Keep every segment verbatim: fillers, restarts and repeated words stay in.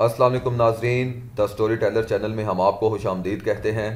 अस्सलाम वालेकुम नाजरीन, द स्टोरी टेलर चैनल में हम आपको खुशामदीद कहते हैं।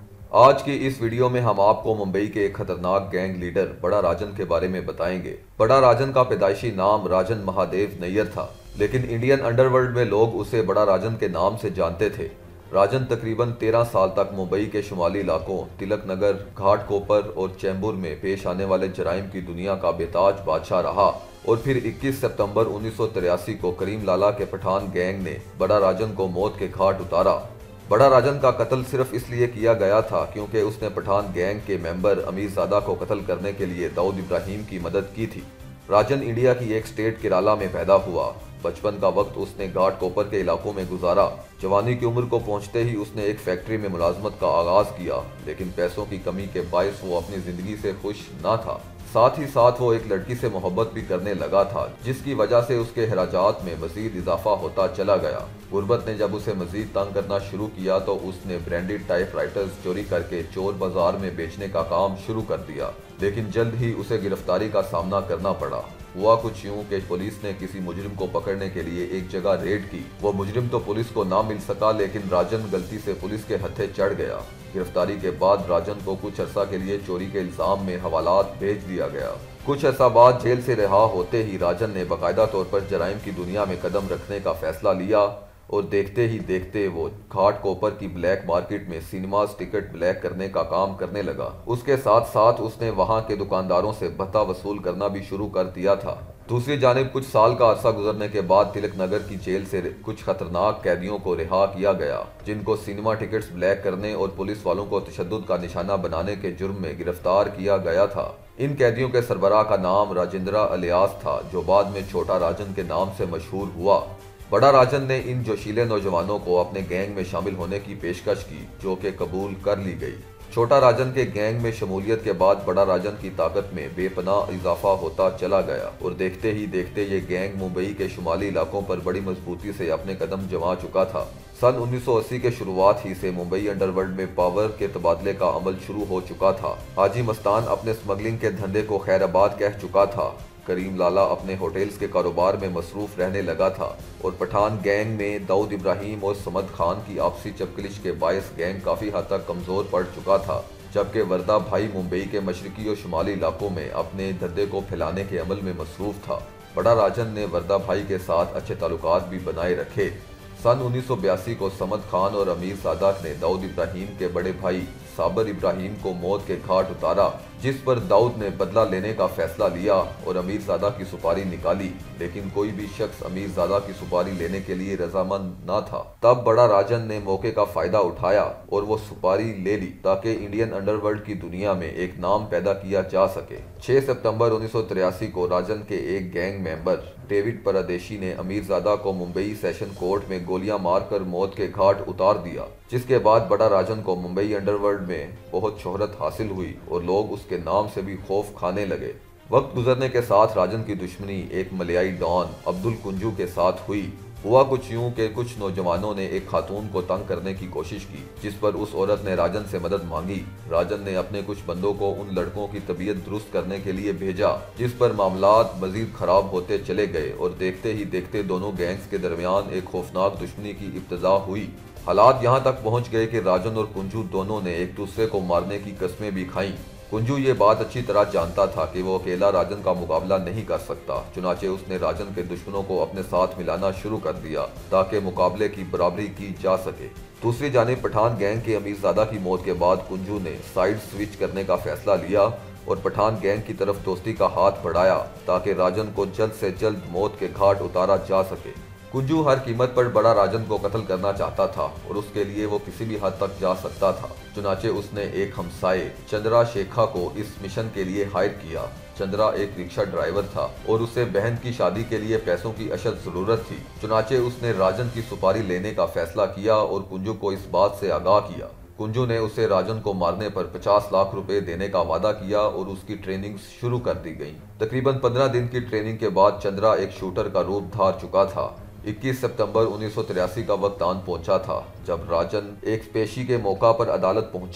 आज की इस वीडियो में हम आपको मुंबई के एक खतरनाक गैंग लीडर बड़ा राजन के बारे में बताएंगे। बड़ा राजन का पैदाइशी नाम राजन महादेव नैयर था, लेकिन इंडियन अंडरवर्ल्ड में लोग उसे बड़ा राजन के नाम से जानते थे। राजन तकरीबन तेरह साल तक मुंबई के शुमाली इलाकों तिलक नगर, घाटकोपर और चैम्बूर में पेश आने वाले जराइम की दुनिया का बेताज बादशाह रहा और फिर इक्कीस सितंबर उन्नीस सौ तिरासी को करीम लाला के पठान गैंग ने बड़ा राजन को मौत के घाट उतारा। बड़ा राजन का कत्ल सिर्फ इसलिए किया गया था क्योंकि उसने पठान गैंग के मेंबर अमीरजादा को कत्ल करने के लिए दाऊद इब्राहिम की मदद की थी। राजन इंडिया की एक स्टेट केरला में पैदा हुआ। बचपन का वक्त उसने घाटकोपर के इलाकों में गुजारा। जवानी की उम्र को पहुंचते ही उसने एक फैक्ट्री में मुलाजमत का आगाज किया, लेकिन पैसों की कमी के बायस वो अपनी जिंदगी से खुश ना था। साथ ही साथ वो एक लड़की से मोहब्बत भी करने लगा था, जिसकी वजह से उसके खराजात में मजीद इजाफा होता चला गया। गुर्बत ने जब उसे मजीद तंग करना शुरू किया तो उसने ब्रांडेड टाइपराइटर्स चोरी करके चोर बाजार में बेचने का काम शुरू कर दिया, लेकिन जल्द ही उसे गिरफ्तारी का सामना करना पड़ा। हुआ कुछ यूं कि पुलिस ने किसी मुजरिम को पकड़ने के लिए एक जगह रेड की। वो मुजरिम तो पुलिस को ना मिल सका, लेकिन राजन गलती से पुलिस के हत्थे चढ़ गया। गिरफ्तारी के बाद राजन को कुछ अर्सा के लिए चोरी के इल्जाम में हवालात भेज दिया गया। कुछ अर्सा बाद जेल से रिहा होते ही राजन ने बाकायदा तौर पर जराइम की दुनिया में कदम रखने का फैसला लिया और देखते ही देखते वो घाटकोपर की ब्लैक मार्केट में सिनेमास टिकट ब्लैक करने का काम करने लगा। उसके साथ साथ उसने वहां के दुकानदारों से भत्ता वसूल करना भी शुरू कर दिया था। दूसरी जानिब कुछ साल का अरसा गुजरने के बाद तिलक नगर की जेल से कुछ खतरनाक कैदियों को रिहा किया गया, जिनको सिनेमा टिकट्स ब्लैक करने और पुलिस वालों को तशद्दुद का निशाना बनाने के जुर्म में गिरफ्तार किया गया था। इन कैदियों के सरबराह का नाम राजेंद्रा अलियास था, जो बाद में छोटा राजन के नाम से मशहूर हुआ। बड़ा राजन ने इन जोशीले नौजवानों को अपने गैंग में शामिल होने की पेशकश की, जो कि कबूल कर ली गई। छोटा राजन के गैंग में शमूलियत के बाद बड़ा राजन की ताकत में बेपनाह इजाफा होता चला गया और देखते ही देखते ये गैंग मुंबई के शुमाली इलाकों पर बड़ी मजबूती से अपने कदम जमा चुका था। सन उन्नीस सौ अस्सी के शुरुआत ही से मुंबई अंडरवर्ल्ड में पावर के तबादले का अमल शुरू हो चुका था। हाजी मस्तान अपने स्मगलिंग के धंधे को खैराबाद कह चुका था। करीम लाला अपने होटल्स के कारोबार में मसरूफ रहने लगा था और पठान गैंग में दाऊद इब्राहिम और समद खान की आपसी चपकलिश के बायस गैंग काफी हद तक कमजोर पड़ चुका था, जबकि वर्दा भाई मुंबई के मशरकी और शुमाली इलाकों में अपने धंधे को फैलाने के अमल में मसरूफ था। बड़ा राजन ने वर्दा भाई के साथ अच्छे ताल्लुकात भी बनाए रखे। सन उन्नीस सौ बयासी को समद खान और अमीर सादा ने दाऊद इब्राहिम के बड़े भाई साबर इब्राहिम को मौत के घाट उतारा, जिस पर दाऊद ने बदला लेने का फैसला लिया और अमीर ज़ादा की सुपारी निकाली, लेकिन कोई भी शख्स अमीर ज़ादा की सुपारी लेने के लिए रजामंद न था। तब बड़ा राजन ने मौके का फायदा उठाया और वो सुपारी ले ली ताकि इंडियन अंडरवर्ल्ड की दुनिया में एक नाम पैदा किया जा सके। छह सितंबर उन्नीस सौ तिरासी को राजन के एक गैंग मेंबर डेविड परदेशी ने अमीर ज़ादा को मुंबई सेशन कोर्ट में गोलियां मारकर मौत के घाट उतार दिया, जिसके बाद बड़ा राजन को मुंबई अंडरवर्ल्ड में बहुत शोहरत हासिल हुई और लोग उसके नाम से भी खौफ खाने लगे। वक्त गुजरने के साथ राजन की दुश्मनी एक मलयाई डॉन अब्दुल कुंजू के साथ हुई। हुआ कुछ यूं कि कुछ नौजवानों ने एक खातून को तंग करने की कोशिश की, जिस पर उस औरत ने राजन से मदद मांगी। राजन ने अपने कुछ बंदों को उन लड़कों की तबीयत दुरुस्त करने के लिए भेजा, जिस पर मामलात मजीद खराब होते चले गए और देखते ही देखते दोनों गैंग्स के दरमियान एक खौफनाक दुश्मनी की इब्तिदा हुई। हालात यहाँ तक पहुँच गए कि राजन और कुंजू दोनों ने एक दूसरे को मारने की कस्में भी खाईं। कुंजू ये बात अच्छी तरह जानता था कि वो अकेला राजन का मुकाबला नहीं कर सकता, चुनाचे उसने राजन के दुश्मनों को अपने साथ मिलाना शुरू कर दिया ताकि मुकाबले की बराबरी की जा सके। दूसरी जानिब पठान गैंग के अमीरजादा की मौत के बाद कुंजू ने साइड स्विच करने का फैसला लिया और पठान गैंग की तरफ दोस्ती का हाथ बढ़ाया ताकि राजन को जल्द से जल्द मौत के घाट उतारा जा सके। कुंजू हर कीमत पर बड़ा राजन को कत्ल करना चाहता था और उसके लिए वो किसी भी हद तक जा सकता था। चुनाचे उसने एक हमसाये चंद्रा शेखा को इस मिशन के लिए हायर किया। चंद्रा एक रिक्शा ड्राइवर था और उसे बहन की शादी के लिए पैसों की अशद जरूरत थी। चुनाचे उसने राजन की सुपारी लेने का फैसला किया और कुंजू को इस बात से आगाह किया। कुंजू ने उसे राजन को मारने पर पचास लाख रुपए देने का वादा किया और उसकी ट्रेनिंग शुरू कर दी गई। तकरीबन पंद्रह दिन की ट्रेनिंग के बाद चंद्रा एक शूटर का रूप धार चुका था। इक्कीस सितंबर उन्नीस सौ तिरासी का वक्त आन पहुंचा था जब राजन एक पेशी के मौका पर अदालत पहुंचा।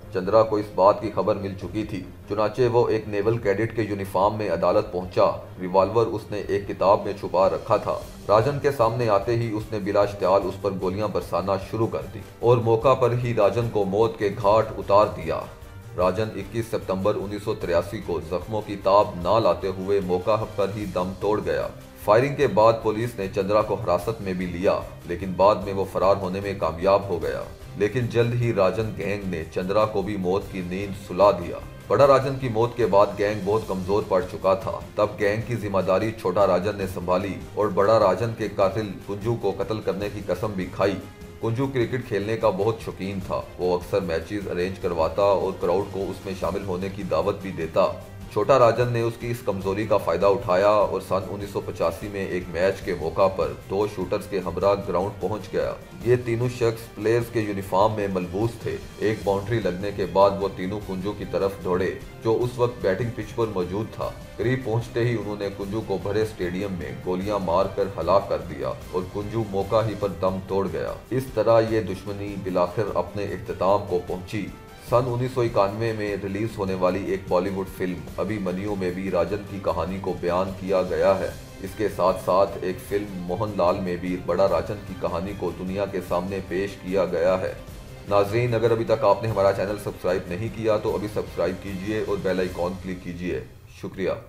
चंद्रा को इस बात की खबर मिल चुकी थी, चुनाचे वो एक नेवल कैडेट के यूनिफॉर्म में अदालत पहुंचा। रिवॉल्वर उसने एक किताब में छुपा रखा था। राजन के सामने आते ही उसने बिला इश्तियाल उस पर गोलियां बरसाना शुरू कर दी और मौका पर ही राजन को मौत के घाट उतार दिया। राजन इक्कीस सितंबर उन्नीस सौ तिरासी को जख्मों की ताब न लाते हुए मौका पर ही दम तोड़ गया। फायरिंग के बाद पुलिस ने चंद्रा को हिरासत में भी लिया, लेकिन बाद में वो फरार होने में कामयाब हो गया। लेकिन जल्द ही राजन गैंग ने चंद्रा को भी मौत की नींद सुला दिया। बड़ा राजन की मौत के बाद गैंग बहुत कमजोर पड़ चुका था। तब गैंग की जिम्मेदारी छोटा राजन ने संभाली और बड़ा राजन के कातिल कुंजू को कत्ल करने की कसम भी खाई। कुंजू क्रिकेट खेलने का बहुत शौकीन था। वो अक्सर मैचेस अरेंज करवाता और क्राउड को उसमें शामिल होने की दावत भी देता। छोटा राजन ने उसकी इस कमजोरी का फायदा उठाया और सन उन्नीस सौ पचासी में एक मैच के मौका पर दो शूटर्स के हमरा ग्राउंड पहुंच गया। ये तीनों शख्स प्लेयर्स के यूनिफॉर्म में मलबूस थे। एक बाउंड्री लगने के बाद वो तीनों कुंजू की तरफ दौड़े, जो उस वक्त बैटिंग पिच पर मौजूद था। करीब पहुंचते ही उन्होंने कुंजू को भरे स्टेडियम में गोलियां मारकर हलाक कर दिया और कुंजू मौका ही पर दम तोड़ गया। इस तरह ये दुश्मनी बिलाखिर अपने इख्तिताम को पहुंची। सन उन्नीस सौ इक्यानवे में रिलीज होने वाली एक बॉलीवुड फिल्म अभिमन्यु में भी राजन की कहानी को बयान किया गया है। इसके साथ साथ एक फिल्म मोहनलाल में भी बड़ा राजन की कहानी को दुनिया के सामने पेश किया गया है। नाजरीन, अगर अभी तक आपने हमारा चैनल सब्सक्राइब नहीं किया तो अभी सब्सक्राइब कीजिए और बेल आइकॉन क्लिक कीजिए। शुक्रिया।